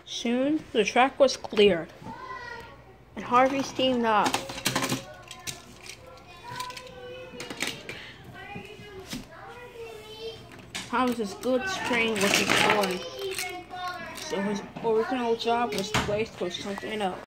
Soon, the track was cleared, and Harvey steamed off. Thomas's good string was destroyed, so his original job was placed for something else.